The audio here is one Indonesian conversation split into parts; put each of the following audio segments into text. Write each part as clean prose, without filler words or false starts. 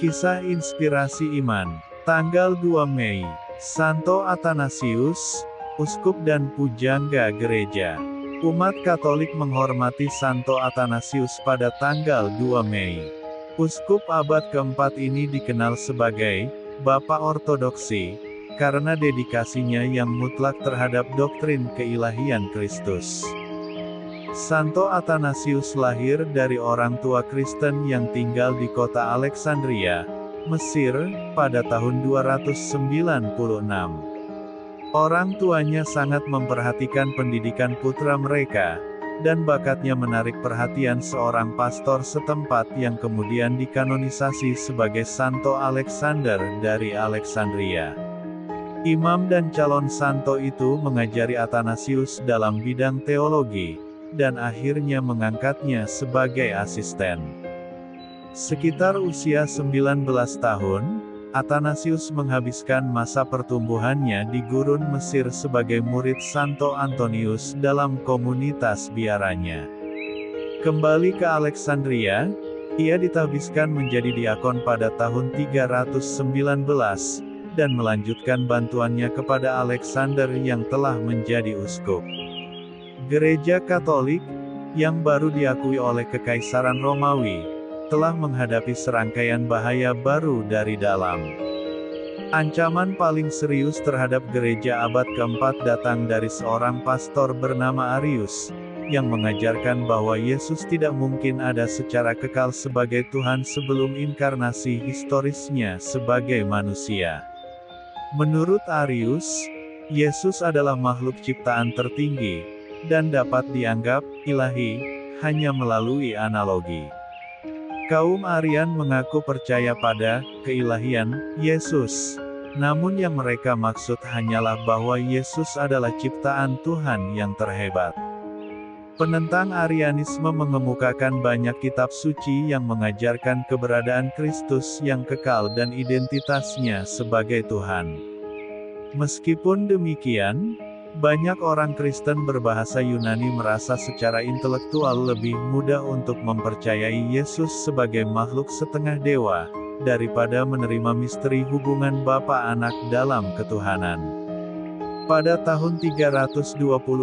Kisah Inspirasi Iman. Tanggal 2 Mei. Santo Athanasius, Uskup dan Pujangga Gereja. Umat Katolik menghormati Santo Athanasius pada tanggal 2 Mei. Uskup abad keempat ini dikenal sebagai Bapak Ortodoksi, karena dedikasinya yang mutlak terhadap doktrin keilahian Kristus. Santo Athanasius lahir dari orang tua Kristen yang tinggal di kota Alexandria, Mesir, pada tahun 296. Orang tuanya sangat memperhatikan pendidikan putra mereka, dan bakatnya menarik perhatian seorang pastor setempat yang kemudian dikanonisasi sebagai Santo Alexander dari Alexandria. Imam dan calon santo itu mengajari Athanasius dalam bidang teologi, dan akhirnya mengangkatnya sebagai asisten. Sekitar usia 19 tahun, Athanasius menghabiskan masa pertumbuhannya di gurun Mesir sebagai murid Santo Antonius dalam komunitas biaranya. Kembali ke Alexandria, ia ditahbiskan menjadi diakon pada tahun 319, dan melanjutkan bantuannya kepada Alexander yang telah menjadi uskup. Gereja Katolik, yang baru diakui oleh Kekaisaran Romawi, telah menghadapi serangkaian bahaya baru dari dalam. Ancaman paling serius terhadap gereja abad keempat datang dari seorang pastor bernama Arius, yang mengajarkan bahwa Yesus tidak mungkin ada secara kekal sebagai Tuhan sebelum inkarnasi historisnya sebagai manusia. Menurut Arius, Yesus adalah makhluk ciptaan tertinggi, dan dapat dianggap ilahi hanya melalui analogi. Kaum Arian mengaku percaya pada keilahian Yesus, namun yang mereka maksud hanyalah bahwa Yesus adalah ciptaan Tuhan yang terhebat. Penentang Arianisme mengemukakan banyak kitab suci yang mengajarkan keberadaan Kristus yang kekal dan identitasnya sebagai Tuhan. Meskipun demikian, banyak orang Kristen berbahasa Yunani merasa secara intelektual lebih mudah untuk mempercayai Yesus sebagai makhluk setengah dewa, daripada menerima misteri hubungan Bapa Anak dalam ketuhanan. Pada tahun 325,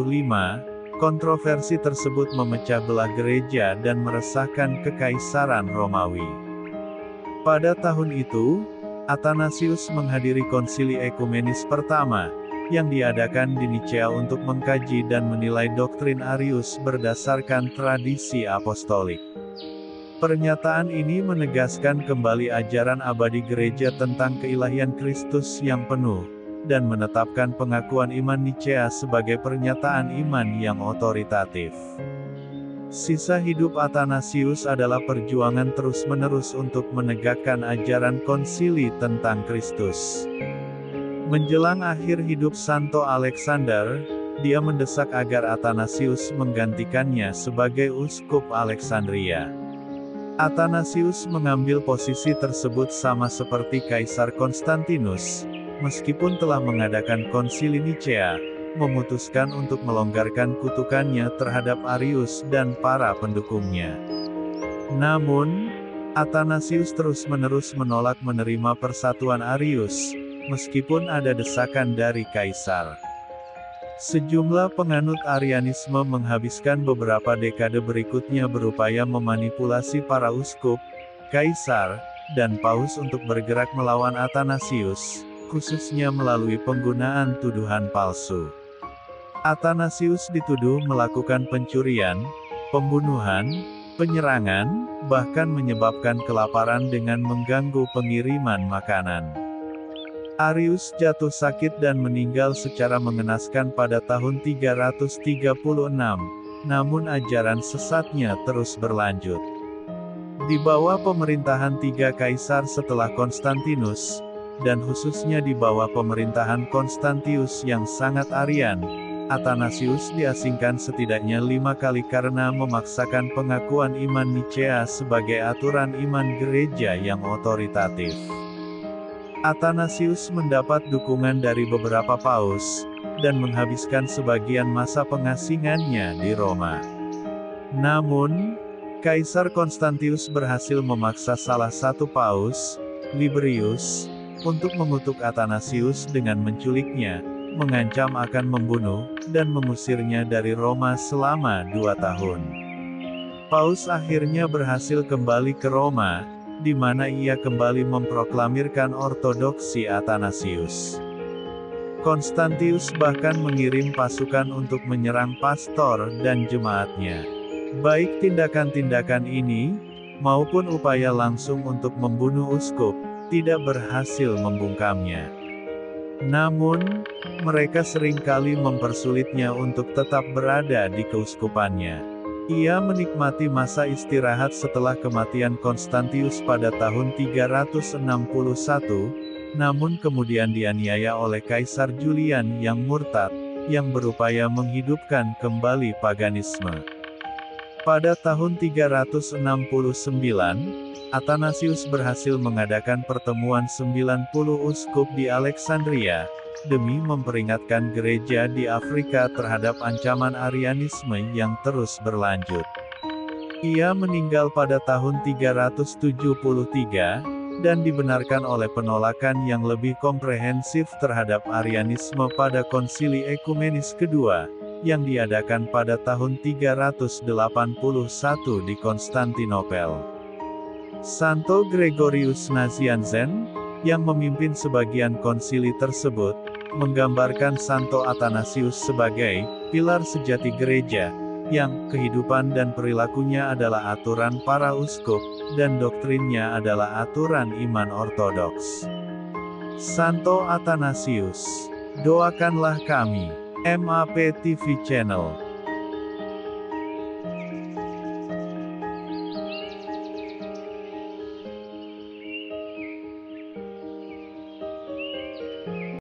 kontroversi tersebut memecah belah gereja dan meresahkan Kekaisaran Romawi. Pada tahun itu, Athanasius menghadiri konsili ekumenis pertama, yang diadakan di Nicea untuk mengkaji dan menilai doktrin Arius berdasarkan tradisi apostolik. Pernyataan ini menegaskan kembali ajaran abadi gereja tentang keilahian Kristus yang penuh, dan menetapkan pengakuan iman Nicea sebagai pernyataan iman yang otoritatif. Sisa hidup Athanasius adalah perjuangan terus-menerus untuk menegakkan ajaran konsili tentang Kristus. Menjelang akhir hidup Santo Alexander, dia mendesak agar Athanasius menggantikannya sebagai uskup Alexandria. Athanasius mengambil posisi tersebut sama seperti Kaisar Konstantinus, meskipun telah mengadakan konsili Nicea, memutuskan untuk melonggarkan kutukannya terhadap Arius dan para pendukungnya. Namun, Athanasius terus-menerus menolak menerima persatuan Arius, meskipun ada desakan dari Kaisar. Sejumlah penganut Arianisme menghabiskan beberapa dekade berikutnya berupaya memanipulasi para uskup, Kaisar, dan Paus untuk bergerak melawan Athanasius, khususnya melalui penggunaan tuduhan palsu. Athanasius dituduh melakukan pencurian, pembunuhan, penyerangan, bahkan menyebabkan kelaparan dengan mengganggu pengiriman makanan. Arius jatuh sakit dan meninggal secara mengenaskan pada tahun 336, namun ajaran sesatnya terus berlanjut. Di bawah pemerintahan 3 kaisar setelah Konstantinus, dan khususnya di bawah pemerintahan Konstantius yang sangat Arian, Athanasius diasingkan setidaknya 5 kali karena memaksakan pengakuan iman Nicea sebagai aturan iman gereja yang otoritatif. Athanasius mendapat dukungan dari beberapa paus, dan menghabiskan sebagian masa pengasingannya di Roma. Namun, Kaisar Konstantius berhasil memaksa salah satu paus, Liberius, untuk mengutuk Athanasius dengan menculiknya, mengancam akan membunuh, dan mengusirnya dari Roma selama 2 tahun. Paus akhirnya berhasil kembali ke Roma, di mana ia kembali memproklamirkan ortodoksi Athanasius. Konstantius bahkan mengirim pasukan untuk menyerang pastor dan jemaatnya. Baik tindakan-tindakan ini, maupun upaya langsung untuk membunuh uskup, tidak berhasil membungkamnya. Namun, mereka seringkali mempersulitnya untuk tetap berada di keuskupannya. Ia menikmati masa istirahat setelah kematian Konstantius pada tahun 361, namun kemudian dianiaya oleh Kaisar Julian yang murtad, yang berupaya menghidupkan kembali paganisme. Pada tahun 369, Athanasius berhasil mengadakan pertemuan 90 uskup di Alexandria, demi memperingatkan gereja di Afrika terhadap ancaman Arianisme yang terus berlanjut. Ia meninggal pada tahun 373, dan dibenarkan oleh penolakan yang lebih komprehensif terhadap Arianisme pada Konsili Ekumenis kedua, yang diadakan pada tahun 381 di Konstantinopel. Santo Gregorius Nazianzen, yang memimpin sebagian konsili tersebut, menggambarkan Santo Athanasius sebagai pilar sejati gereja, yang kehidupan dan perilakunya adalah aturan para uskup, dan doktrinnya adalah aturan iman ortodoks. Santo Athanasius, doakanlah kami. MAP TV Channel.